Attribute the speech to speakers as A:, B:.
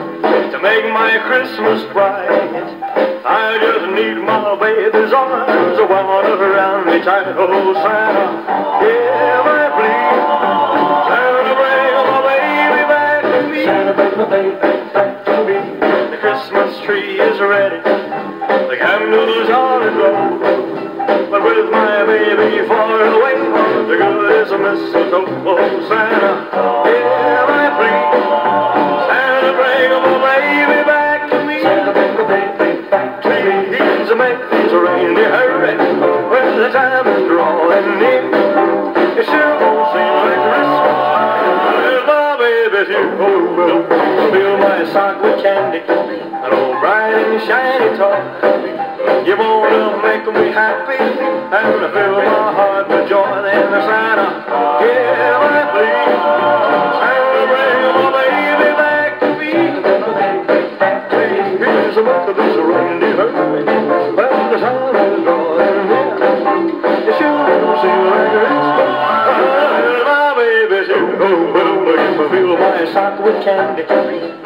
A: to make my Christmas bright. I just need my baby's arms wound around me tight. Oh, Santa, hear my plea. Santa, bring my baby back to me. Santa, bring my baby back to me. The Christmas tree is ready, the candles are aglow, but with my baby far away, the good is a mistletoe. Oh, Santa, hear my plea. Santa, bring my baby back to me. Santa, bring my baby back to me. Please make these reindeer hurry when the time is drawing near. It sure won't seem like Christmas with my baby here. Oh, well, fill my sock with candy, an old bright and shiny toy. You wanna make me happy and fill my heart with joy. Then Santa, hear my plea. Santa, bring my baby back to me. Please make this reindeer hurry when the sun is drawing near. You sure don't seem like Christmas with my baby's here. Oh, well, fill my sock with candy,